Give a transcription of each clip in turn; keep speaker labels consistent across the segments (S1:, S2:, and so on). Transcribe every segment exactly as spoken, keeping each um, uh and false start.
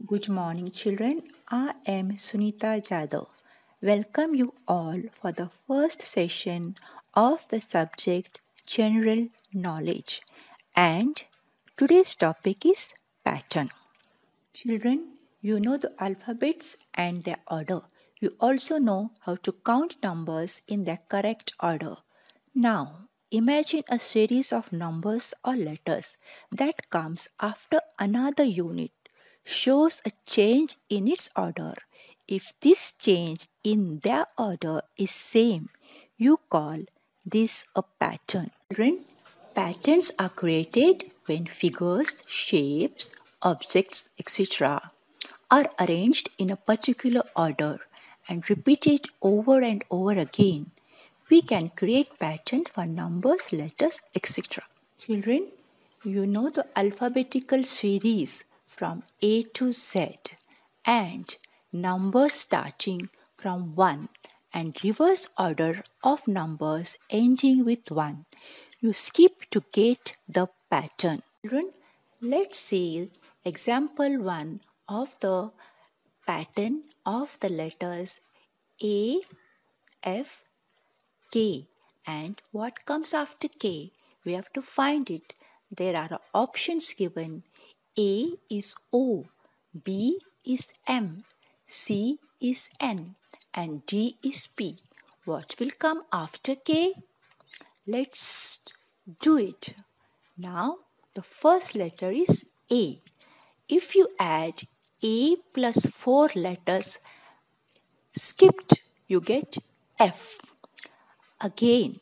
S1: Good morning, children. I am Sunita Jadhav. Welcome you all for the first session of the subject General Knowledge. And today's topic is pattern. Children, you know the alphabets and their order. You also know how to count numbers in their correct order. Now, imagine a series of numbers or letters that comes after another unit shows a change in its order. If this change in their order is same, you call this a pattern. Children, patterns are created when figures, shapes, objects, et cetera are arranged in a particular order and repeated over and over again. We can create patterns for numbers, letters, et cetera. Children, you know the alphabetical series from A to Z and numbers starting from one and reverse order of numbers ending with one. You skip to get the pattern. Children, let's see example one of the pattern of the letters A, F, K, and what comes after K? We have to find it. There are options given. A is O, B is M, C is N, and D is P. What will come after K? Let's do it. Now, the first letter is A. If you add A plus four letters skipped, you get F. Again,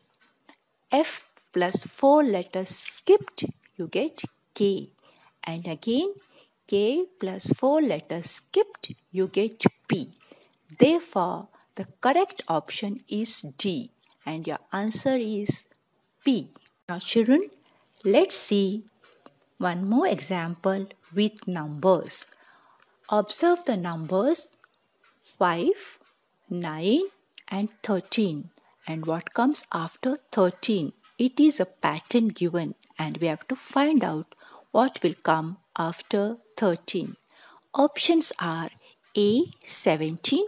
S1: F plus four letters skipped, you get K. And again, K plus four letters skipped, you get P. Therefore, the correct option is D. And your answer is P. Now children, let's see one more example with numbers. Observe the numbers five, nine and thirteen. And what comes after thirteen? It is a pattern given and we have to find out what will come after thirteen. Options are A seventeen,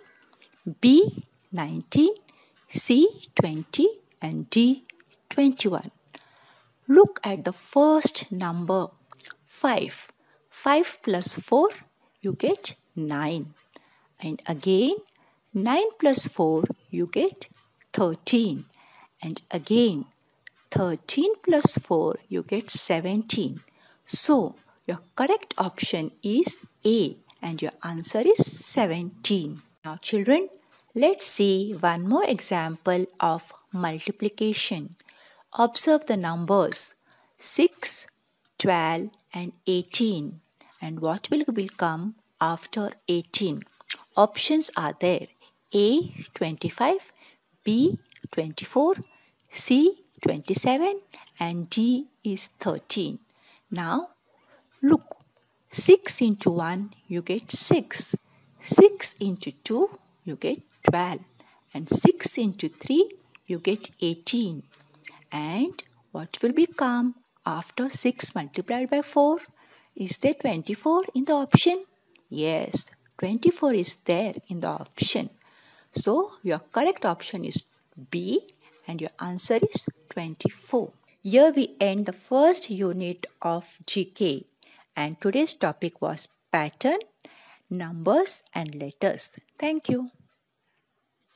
S1: B nineteen, C twenty and D twenty-one. Look at the first number five. five plus four, you get nine. And again, nine plus four, you get thirteen. And again, thirteen plus four, you get seventeen. So, your correct option is A and your answer is seventeen. Now children, let's see one more example of multiplication. Observe the numbers six, twelve and eighteen. And what will, will come after eighteen? Options are there. A twenty-five, B twenty-four, C twenty-seven and D is thirteen. Now look, six into one you get six, six into two you get twelve and six into three you get eighteen. And what will become after six multiplied by four? Is there twenty-four in the option? Yes, twenty-four is there in the option. So your correct option is B and your answer is twenty-four. Here we end the first unit of G K and today's topic was pattern, numbers and letters. Thank you.